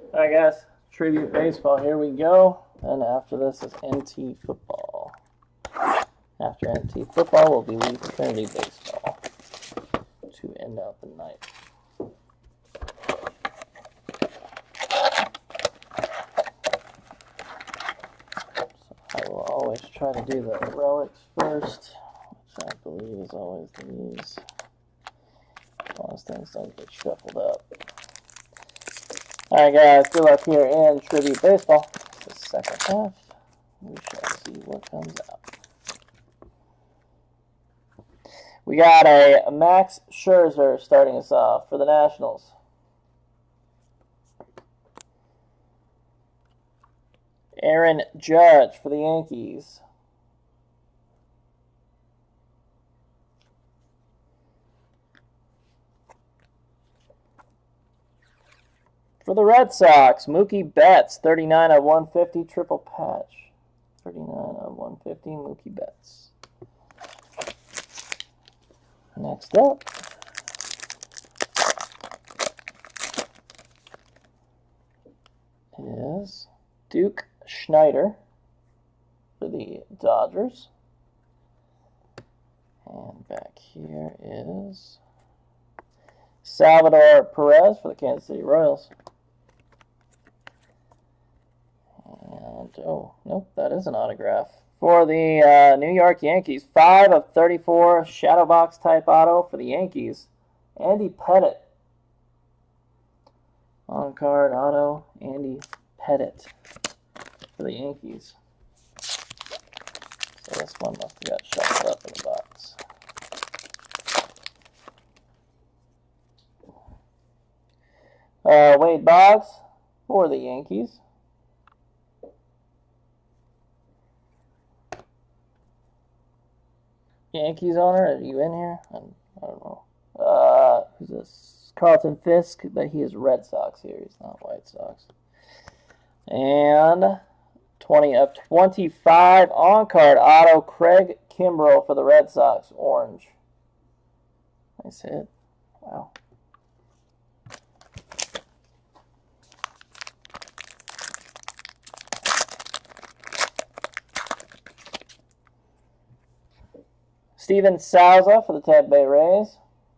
All right, guys. Tribute baseball. Here we go. And after this is NT football. After NT football, will be Leaf Trinity baseball to end out the night. So I will always try to do the relics first, which I believe is always these. As long as things don't get shuffled up. All right, guys. Good luck here in Tribute baseball. The second half. We shall see what comes out. We got a Max Scherzer starting us off for the Nationals. Aaron Judge for the Yankees. For the Red Sox, Mookie Betts, 39 of 150, triple patch. 39 of 150, Mookie Betts. Next up is Duke Schneider for the Dodgers. And back here is Salvador Perez for the Kansas City Royals. And, oh, nope, that is an autograph. For the New York Yankees, 5 of 34 shadow box type auto for the Yankees. Andy Pettitte. On card auto, Andy Pettitte for the Yankees. So this one must have got shuffled up in the box. Wade Boggs for the Yankees. Yankees owner, are you in here? I don't know. Who's this? Carlton Fisk, but he is Red Sox here. He's not White Sox. And 20 of 25 on-card auto, Craig Kimbrell for the Red Sox, orange. Nice hit. Wow. Steven Souza for the Tampa Bay Rays.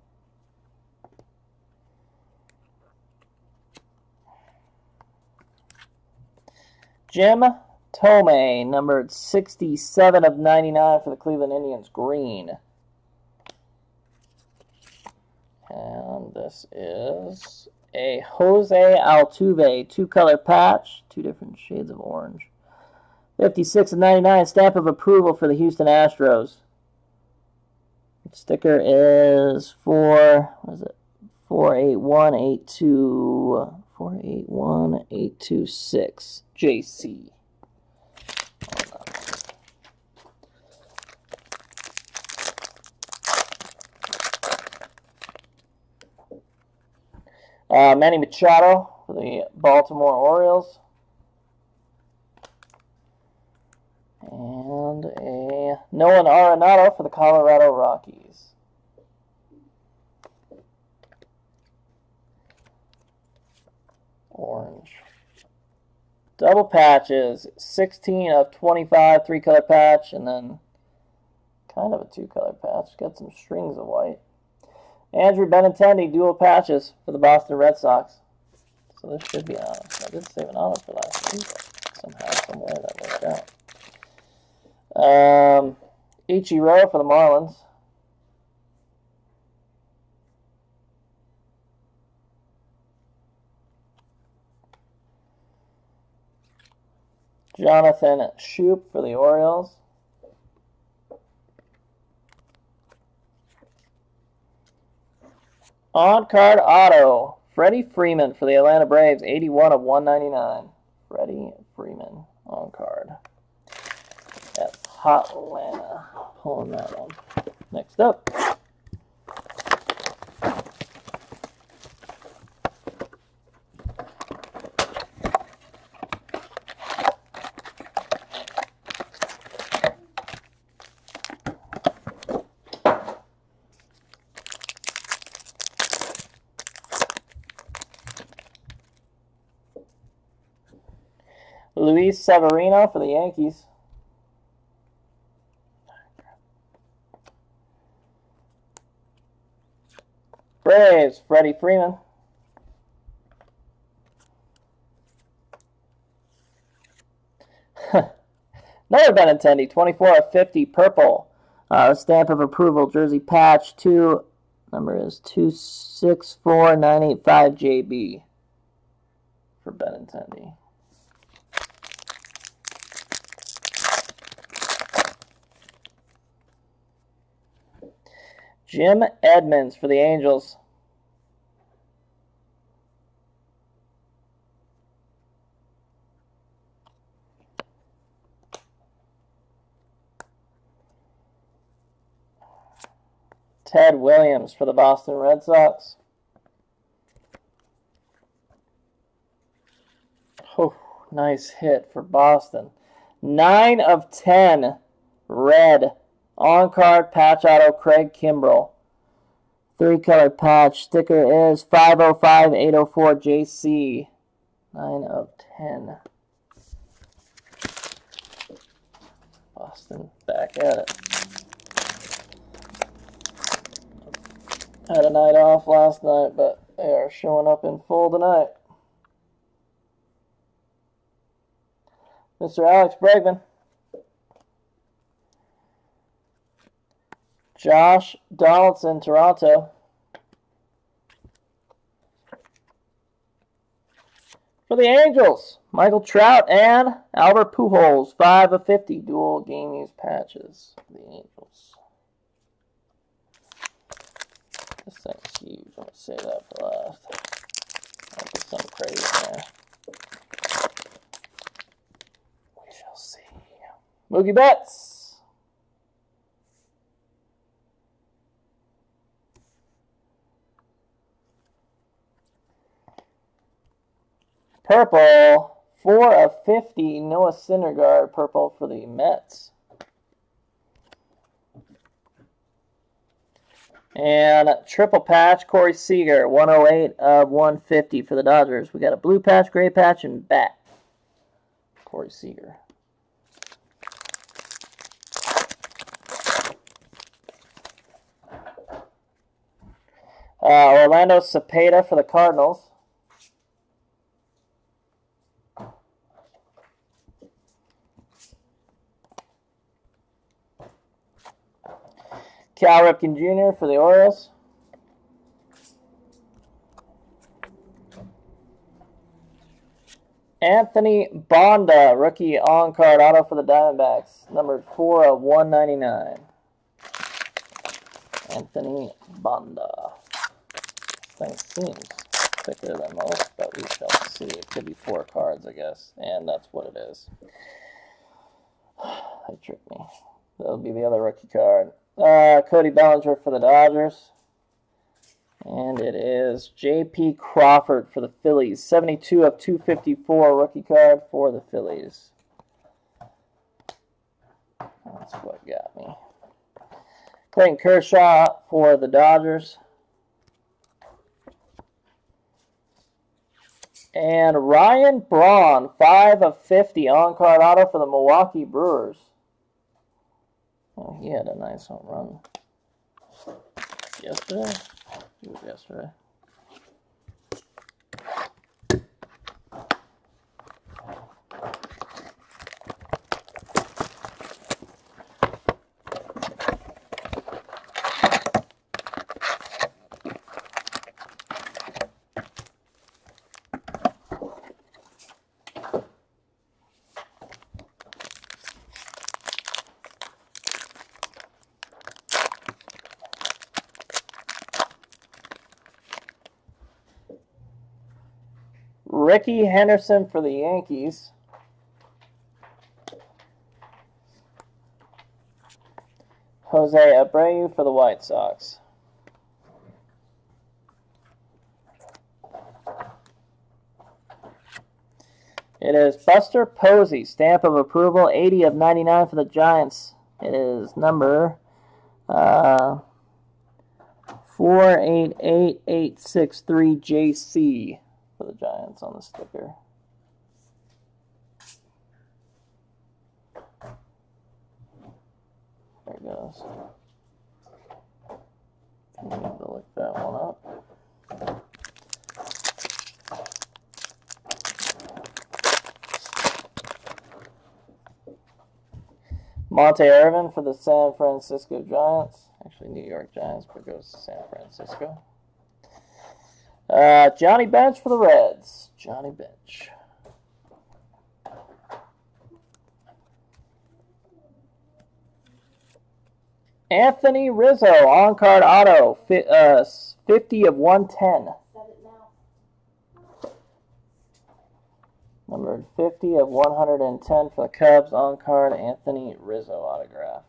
Jim Thome, numbered 67 of 99 for the Cleveland Indians, green. And this is a Jose Altuve, two-color patch, two different shades of orange. 56 of 99, stamp of approval for the Houston Astros. Sticker is 48182 JC. Manny Machado for the Baltimore Orioles. And a Nolan Arenado for the Colorado Rockies. Orange. Double patches, 16 of 25, three-color patch, and then kind of a two-color patch. Got some strings of white. Andrew Benintendi, dual patches for the Boston Red Sox. So this should be an auto. I did save an auto for last week. Somehow, somewhere that worked out. Ichiro for the Marlins. Jonathan Schoop for the Orioles. On-card auto, Freddie Freeman for the Atlanta Braves, 81 of 199. Freddie Freeman on card. That's Hot Atlanta. Pulling that one. Next up. Luis Severino for the Yankees. Braves, Freddie Freeman. Another Benintendi, 24 of 50, purple. Stamp of approval, jersey patch, number is 264985 JB for Benintendi. Jim Edmonds for the Angels. Ted Williams for the Boston Red Sox. Oh, nice hit for Boston. 9 of 10, red. On-card patch auto, Craig Kimbrell. 3-color patch. Sticker is 505804 JC. 9 of 10. Boston back at it. Had a night off last night, but they are showing up in full tonight. Mr. Alex Bregman. Josh Donaldson, Toronto. For the Angels, Michael Trout and Albert Pujols, 5 of 50, dual game use patches for the Angels. This thing's huge. I'm going to save that for last. I'll put something crazy in there. We shall see. Mookie Betts. Purple, 4 of 50, Noah Syndergaard, purple for the Mets. And triple patch, Corey Seager, 108 of 150 for the Dodgers. We got a blue patch, gray patch, and bat. Corey Seager. Orlando Cepeda for the Cardinals. Cal Ripken Jr. for the Orioles. Anthony Bonda, rookie on-card auto for the Diamondbacks, numbered 4 of 199. Anthony Bonda. This thing seems thicker than most, but we shall see. It could be 4 cards, I guess, and that's what it is. They tricked me. That'll be the other rookie card. Cody Bellinger for the Dodgers. And it is J.P. Crawford for the Phillies. 72 of 254 rookie card for the Phillies. That's what got me. Clayton Kershaw for the Dodgers. And Ryan Braun, 5 of 50 on-card auto for the Milwaukee Brewers. Oh, he had a nice home run yesterday. It was yesterday. Ricky Henderson for the Yankees. Jose Abreu for the White Sox. It is Buster Posey, stamp of approval, 80 of 99 for the Giants. It is number 488863 JC. For the Giants on the sticker. is. I need to look that one up. Monte Irvin for the San Francisco Giants. Actually, New York Giants, but goes to San Francisco. Johnny Bench for the Reds. Johnny Bench. Anthony Rizzo, on-card auto, 50 of 110. Numbered 50 of 110 for the Cubs, on-card Anthony Rizzo autograph.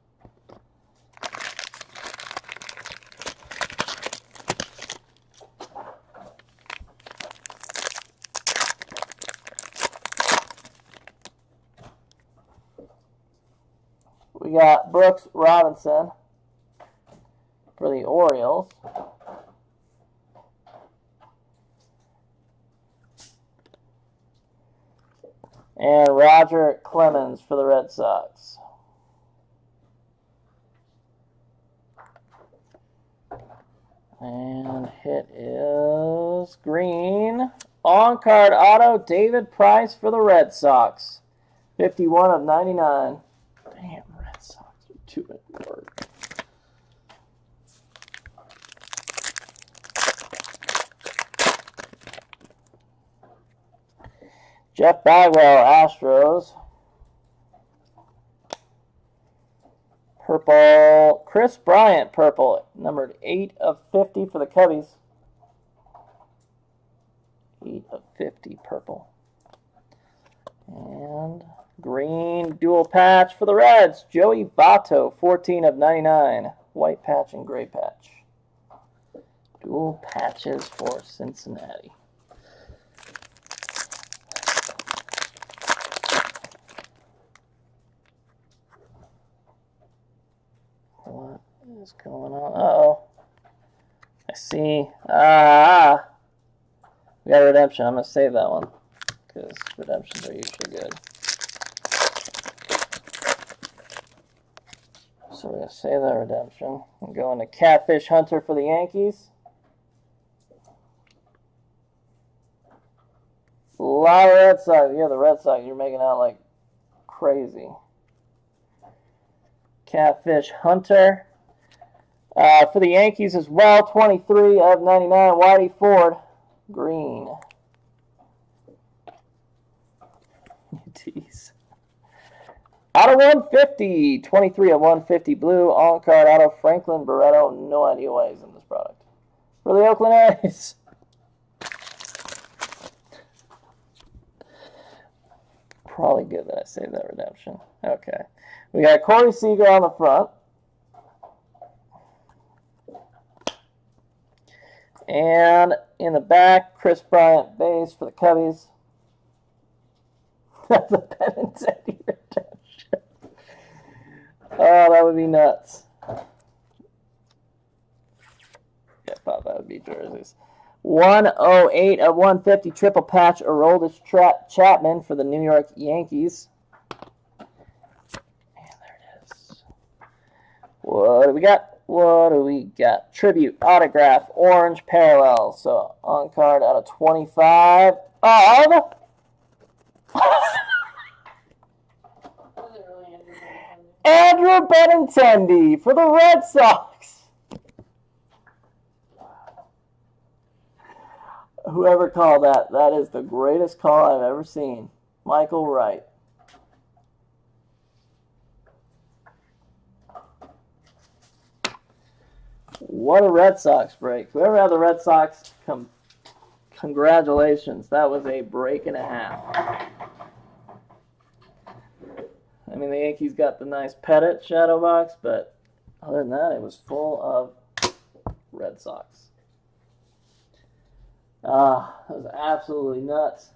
We got Brooks Robinson for the Orioles. And Roger Clemens for the Red Sox. And hit is green. On-card auto, David Price for the Red Sox. 51 of 99. Damn, Red Sox are too at work. Jeff Bagwell, Astros. Purple, Chris Bryant, purple, numbered 8 of 50 for the Cubbies. 8 of 50, purple. And green dual patch for the Reds. Joey Votto, 14 of 99. White patch and gray patch. Dual patches for Cincinnati. What is going on? Uh-oh. I see. We got a redemption. I'm going to save that one because redemptions are usually good. So we're going to save that redemption. I'm going to Catfish Hunter for the Yankees. A lot of Red Sox. Yeah, the Red Sox, you're making out like crazy. Catfish Hunter. For the Yankees as well, 23 of 99, Whitey Ford. Green. Jeez. Auto 150, 23 of 150 blue, on-card auto, Franklin Barreto. No idea why he's in this product. For the Oakland A's. Probably good that I saved that redemption. Okay. We got Corey Seager on the front. And in the back, Chris Bryant base for the Cubbies. That's a Benintendi redemption. Oh, that would be nuts. Yeah, I thought that would be jerseys. 108 of 150 triple patch, Aroldis Chapman for the New York Yankees. And there it is. What do we got? What do we got? Tribute, autograph, orange parallel. So on card out of 25 of Andrew Benintendi for the Red Sox. Whoever called that, that is the greatest call I've ever seen. Michael Wright. What a Red Sox break. Whoever had the Red Sox, congratulations. That was a break and a half. I mean, the Yankees got the nice Pettit shadow box, but other than that, it was full of Red Sox. That was absolutely nuts.